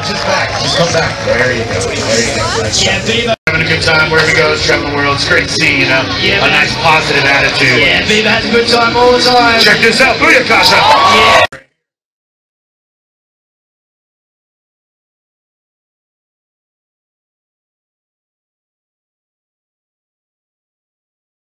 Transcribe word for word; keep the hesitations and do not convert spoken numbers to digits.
Just back. Just come back. There you go. There you go. Yeah, Viva. Having a good time wherever he goes, traveling the world. It's great to see, you know, yeah, a nice positive attitude. Yeah, Viva has a good time all the time. Check this out. Booyah, Kasha. Yeah.